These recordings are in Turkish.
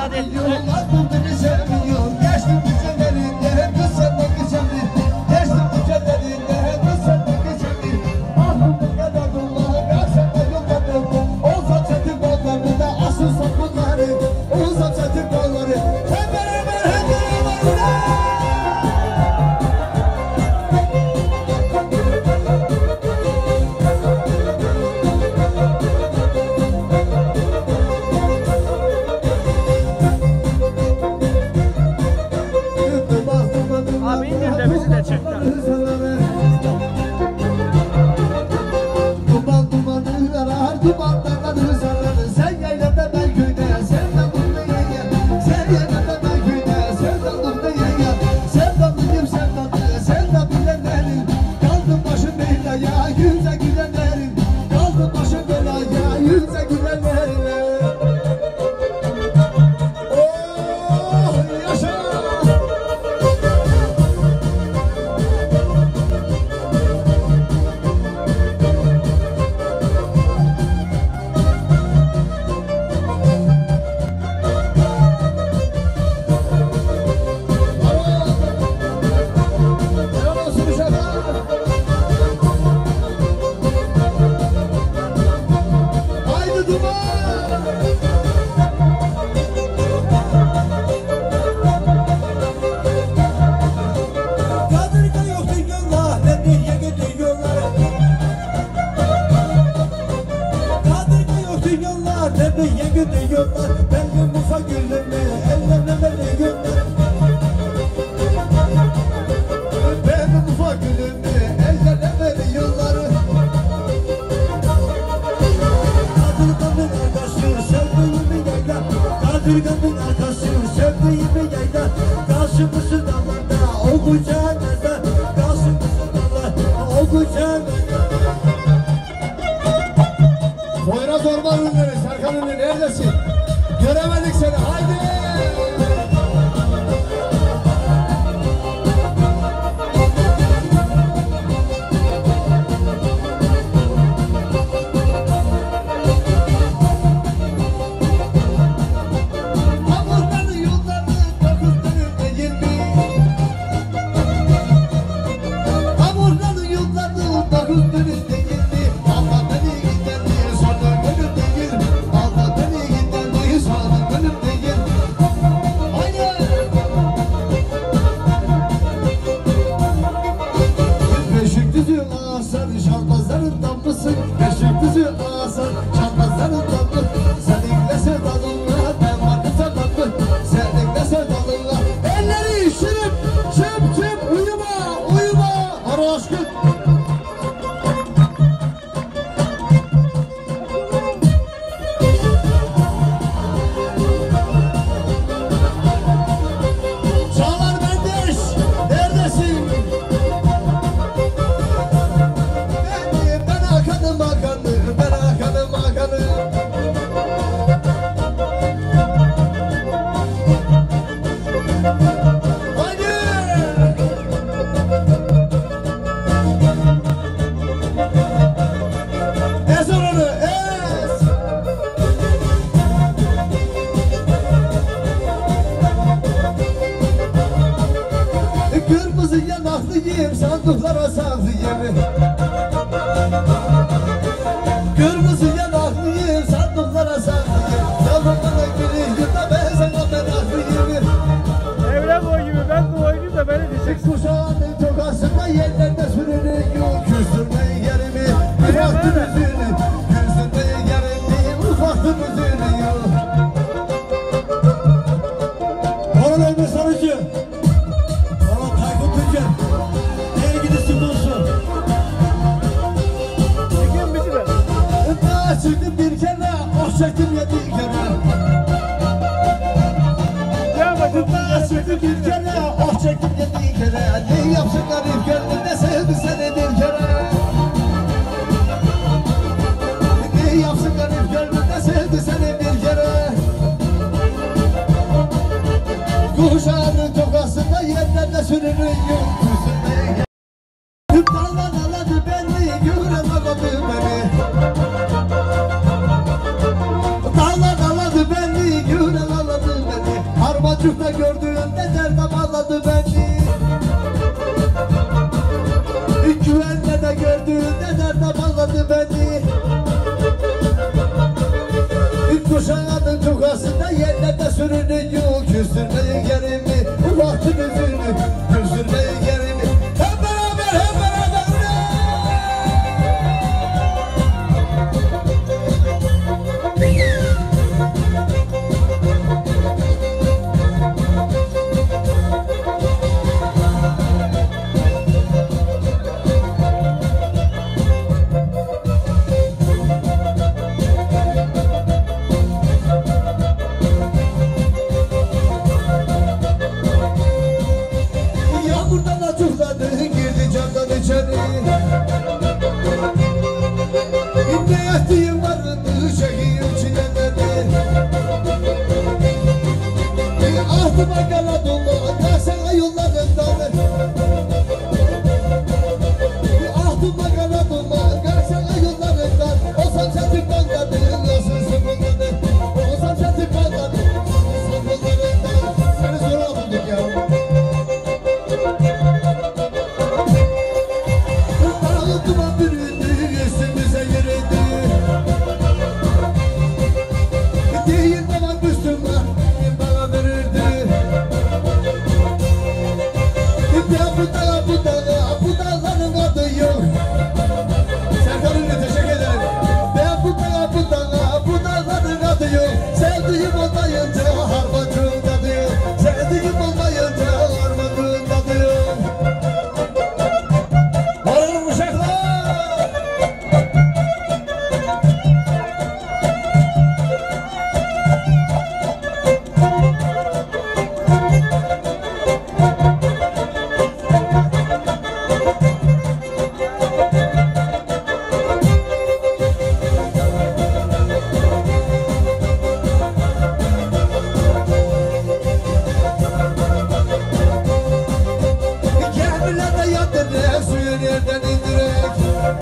hadi. Yollardım beni sevmiyor. Geçtim gecelerinde kız senden geçemdi. Geçtim gecelerinde kız senden geçemdi. Aklımın kadar dolar ben senden yolladım. Olsa çetin kollarını da asıl sapıkları. Olsa çetin kolları. Sen beraber hep beraber. Abi indir de bizi de çek. Duman dumanı arar, dumandan hızlanır. Sen yaylada ben köyde, sevdalım da yenge. Sen yaylada ben köyde, sevdalım da yenge. Sevdalıyım sevdalı, sevda bilenlerin. Kaldım başım belaya, yüze gülenlerin. Kaldım başım belaya, yüze gülenlerin. Oh yaşa! Ben bir mufa gülümü ellerine gönder. Ben bir mufa gülümü ellerine veriyorlar. Kadırganın arkası sevdiğimi yayla. Kadırganın arkası sevdiğimi yayla. Karşımızın dağlarda o kucağında. Karşımızın dağlarda o kucağında. Poyraz Orman Ünlü'nü, Serkan Ünlü neredesin? Göremedik seni, haydi! Hamurları yolları, dokuzları değil mi? Hamurları yolları, dokuzları değil mi? Allah beni giderdi, sonra gönül değil. Allah beni giderdi, sonra gönül değil. Haydi! Beşikdüzü Hasan, Şalpazların damlısın. Beşikdüzü Hasan, Şalpazların damlı. Seninle sevdalınla, ben vardım sevdallı. Seninle sevdalınla, elleri şırıp, çıp çıp, uyuma, uyuma. Ara aşkın. Çağlar Mendeş, neredesin? Ben Hakan'ım Hakan'ı, ben Hakan'ım Hakan'ı. Haydi! Ez onu, ez! Kırmızı yanaklıyım, sandıklara saklıyım. Kırmızı yanaklıyım, sandıklara saklıyım. Sandıklara girişim de ben sana meraklıyım. Evren boy gibi ben bu oyunu da beni diyecek. Kuşağının tokasında yerlerde sürünüyor. Küstürmeyi yerimi, ufaktım üzülü. Küstürmeyi yerimi, ufaktım üzülü. Orhan Ömer Sarıcı. Orhan Tayfun Tüccar. Nereye gidiyorsun dostum? Çekin bizi de. Daha çıktım bir kere, oh çektim 7 kere. Daha çıktım bir kere, oh çektim 7 kere. Ne yapsınlar ilk gönlümde sevdi seni bir kere. Ne yapsınlar ilk gönlümde sevdi seni bir kere. Kuşağının tokasında yerlerde sürünüyor. Küsünmeye gel. Dallan aladı beni, güven aladı beni. Dallan aladı beni, güven aladı beni. Açıkta gördüğünde derdem ağladı beni. Güvenle de gördüğünde derdem ağladı beni. Kuşağının tukasında yerlerde sürünüyor. Küstürmeyi gerimi, uzaktın üzünü. Küstürmeyi gerimi. Hep beraber, hep beraber. Yağmurdan açıkladı, girdi camdan içeri. Ne ettiğim vardı, çekeyim çileleri. Ahtıma kala dolu, karsana yollarından. Ahtıma kala dolu, karsana yollarından. Olsam sen tıklandadın, olsun sıfırladın. Olsam sen tıklandadın, sıfırladın. Seni zor bulduk ya. Dağıtıma büründü, üstümüze yürüdü. Değil bana Müslüman, bana verirdi. Bu dağların adı yok. Serkan'ın teşekkür ederim. Bu dağların adı yok. Sevdiğim olmayınca harmacığın tadı yok. Sevdiğim olmayınca harmacığın tadı yok. Varalım uşaklar. Gemilerde yatırır, suyun yerden indirek.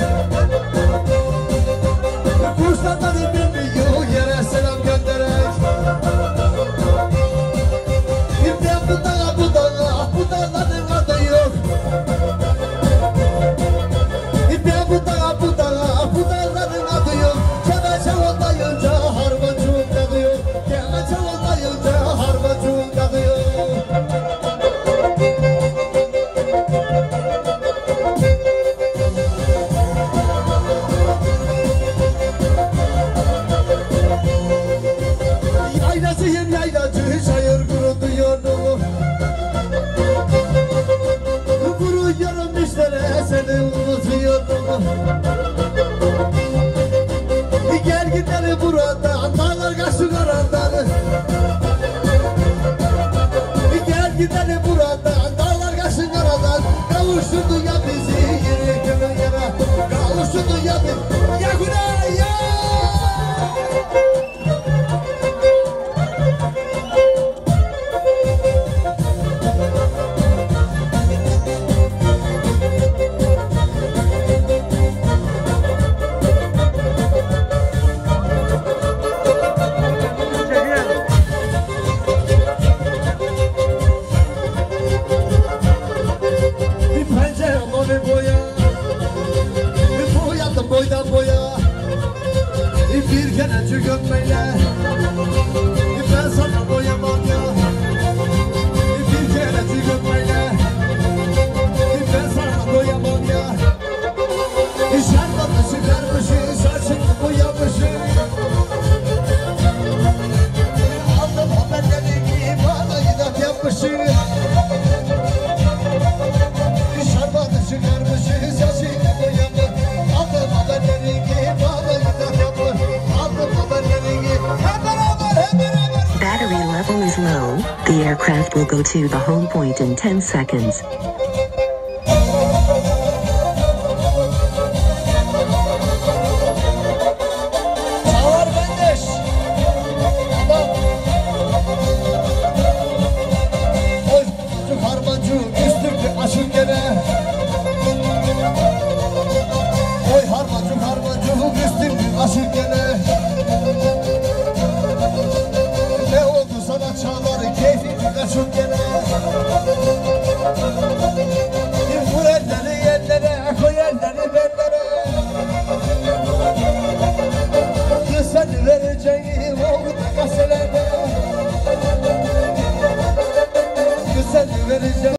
Kuşlardan bilmiyor, yere selam gönderek. Ben bu dağların adı yok. Ben bu dağların adı yok. Kemeçe olmayınca harmacığın tadı yok. Kemeçe olmayınca harmacığın tadı yok. Yaylacıyım yaylacı, çayır kurutuyorum. Kuruyorum işlere, seni unutuyorum. Gel gidelim buradan, dağlar kaşı karandan. Gel gidelim buradan, dağlar kaşı karandan. Kavuşturdu ya bizi, yere kömür yere. Kavuşturdu ya bizi, ya günah ya. Bir pencere boya, boyadım boydan boya. Bir kenetçi gömmeyle, ben sana boyamam ya. Bir kenetçi gömmeyle, ben sana boyamam ya. Şarkını çıkarmışsın, saçını boyamışsın. Aldım haberleri, bana inat yapmışsın. Şarkını çıkarmışsın, saçını boyamışsın. Aldım haberleri, bana inat yapmışsın. Aldım haberleri, hep beraber, hep beraber. Battery level is low. The aircraft will go to the home point in 10 seconds.